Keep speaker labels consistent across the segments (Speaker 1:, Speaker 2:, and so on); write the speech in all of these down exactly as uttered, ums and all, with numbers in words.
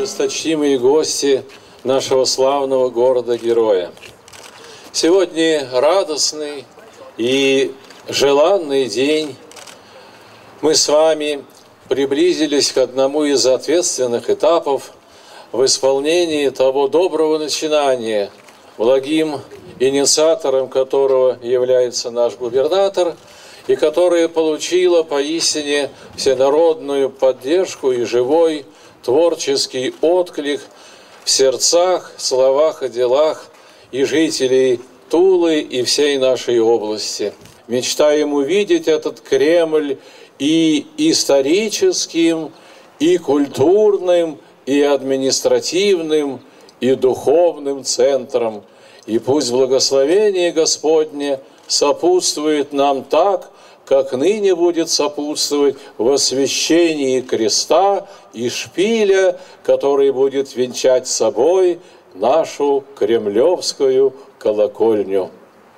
Speaker 1: досточтимые гости нашего славного города-героя! Сегодня радостный и желанный день. Мы с вами приблизились к одному из ответственных этапов в исполнении того доброго начинания, благим инициатором которого является наш губернатор, и которое получило поистине всенародную поддержку и живой творческий отклик в сердцах, словах и делах и жителей Тулы и всей нашей области. Мечтаем увидеть этот Кремль и историческим, и культурным, и административным, и духовным центром. И пусть благословение Господне сопутствует нам так, как ныне будет сопутствовать в освящении креста и шпиля, который будет венчать собой нашу кремлевскую колокольню.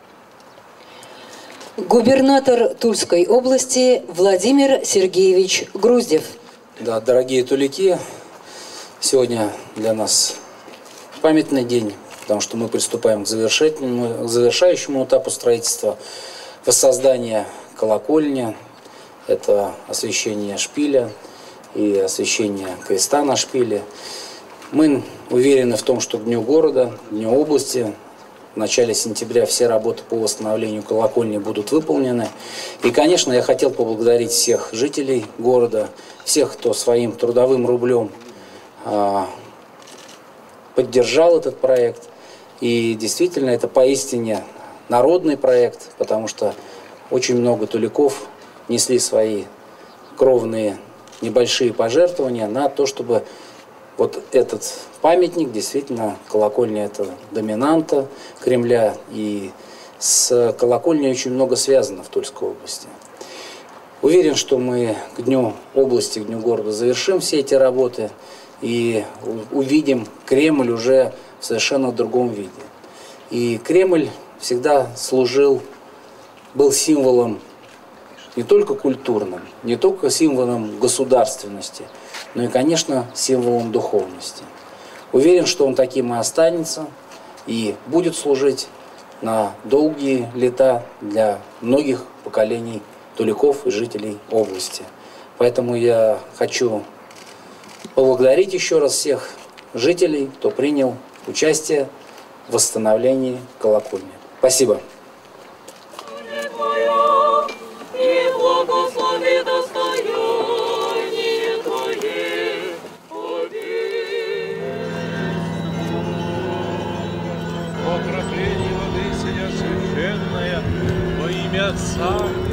Speaker 2: Губернатор Тульской области Владимир Сергеевич Груздев.
Speaker 3: Да, дорогие тулики, сегодня для нас памятный день, потому что мы приступаем к завершающему, к завершающему этапу строительства, воссоздания колокольни. Это освящение шпиля и освящение креста на шпиле. Мы уверены в том, что к Дню города, к Дню области, в начале сентября все работы по восстановлению колокольни будут выполнены. И, конечно, я хотел поблагодарить всех жителей города, всех, кто своим трудовым рублем а, поддержал этот проект. И действительно, это поистине народный проект, потому что очень много туликов несли свои кровные небольшие пожертвования на то, чтобы вот этот памятник, действительно, колокольня – это доминанта Кремля, и с колокольней очень много связано в Тульской области. Уверен, что мы к Дню области, к Дню города завершим все эти работы и увидим Кремль уже в совершенно другом виде. И Кремль всегда служил, был символом не только культурным, не только символом государственности, но и, конечно, символом духовности. Уверен, что он таким и останется, и будет служить на долгие лета для многих поколений туликов и жителей области. Поэтому я хочу поблагодарить еще раз всех жителей, кто принял участие в восстановлении колокольни. Спасибо.
Speaker 1: Окропление воды сия священная во имя Отца